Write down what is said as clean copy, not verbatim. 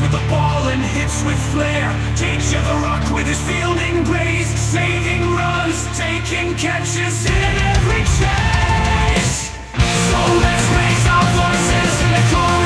the ball and hits with flair. Teacher the rock with his fielding grace, saving runs, taking catches in every chase. So let's raise our voices in the chorus.